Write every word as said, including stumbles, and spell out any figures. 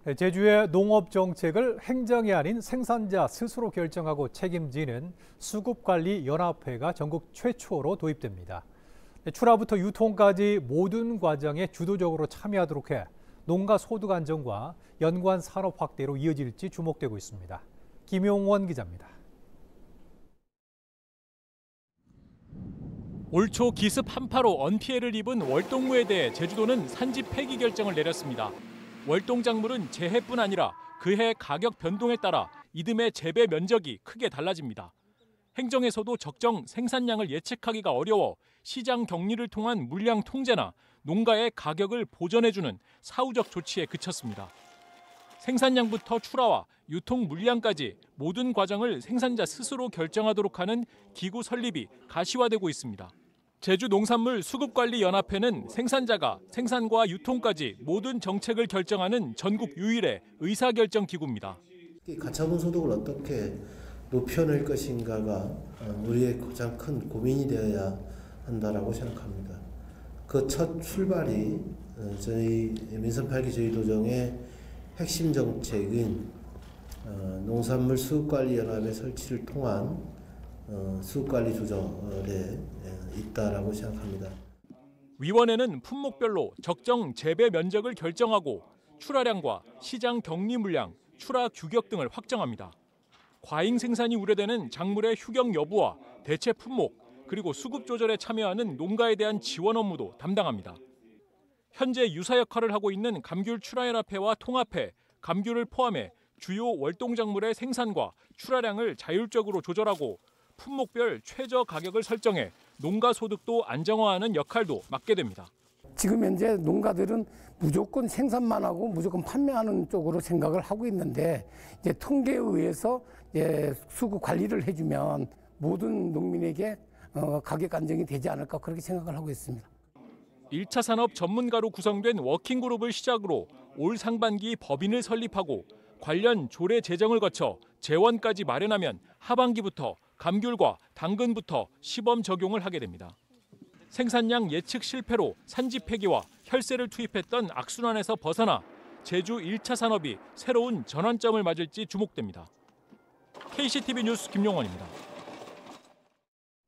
제주의 농업 정책을 행정이 아닌 생산자 스스로 결정하고 책임지는 수급관리연합회가 전국 최초로 도입됩니다. 출하부터 유통까지 모든 과정에 주도적으로 참여하도록 해 농가 소득 안정과 연관 산업 확대로 이어질지 주목되고 있습니다. 김용원 기자입니다. 올 초 기습 한파로 언피해를 입은 월동무에 대해 제주도는 산지 폐기 결정을 내렸습니다. 월동작물은 재해뿐 아니라 그해 가격 변동에 따라 이듬해 재배 면적이 크게 달라집니다. 행정에서도 적정 생산량을 예측하기가 어려워 시장 격리를 통한 물량 통제나 농가의 가격을 보전해주는 사후적 조치에 그쳤습니다. 생산량부터 출하와 유통 물량까지 모든 과정을 생산자 스스로 결정하도록 하는 기구 설립이 가시화되고 있습니다. 제주농산물수급관리연합회는 생산자가 생산과 유통까지 모든 정책을 결정하는 전국 유일의 의사결정 기구입니다. 가처분 소득을 어떻게 높여낼 것인가가 우리의 가장 큰 고민이 되어야 한다라고 생각합니다. 그 첫 출발이 저희 민선 팔 기 저희도정의 핵심 정책인 농산물 수급관리연합의 설치를 통한 수급관리 조정에 있다라고 생각합니다. 위원회는 품목별로 적정 재배 면적을 결정하고 출하량과 시장 격리 물량, 출하 규격 등을 확정합니다. 과잉 생산이 우려되는 작물의 휴경 여부와 대체 품목, 그리고 수급 조절에 참여하는 농가에 대한 지원 업무도 담당합니다. 현재 유사 역할을 하고 있는 감귤 출하연합회와 통합회, 감귤을 포함해 주요 월동작물의 생산과 출하량을 자율적으로 조절하고 품목별 최저 가격을 설정해 농가 소득도 안정화하는 역할도 맡게 됩니다. 지금 현재 농가들은 무조건 생산만 하고 무조건 판매하는 쪽으로 생각을 하고 있는데 이제 통계에 의해서 이제 수급 관리를 해주면 모든 농민에게 어, 가격 안정이 되지 않을까 그렇게 생각을 하고 있습니다. 일 차 산업 전문가로 구성된 워킹그룹을 시작으로 올 상반기 법인을 설립하고 관련 조례 제정을 거쳐 재원까지 마련하면 하반기부터 감귤과 당근부터 시범 적용을 하게 됩니다. 생산량 예측 실패로 산지 폐기와 혈세를 투입했던 악순환에서 벗어나 제주 일 차 산업이 새로운 전환점을 맞을지 주목됩니다. 케이씨티비 뉴스 김용원입니다.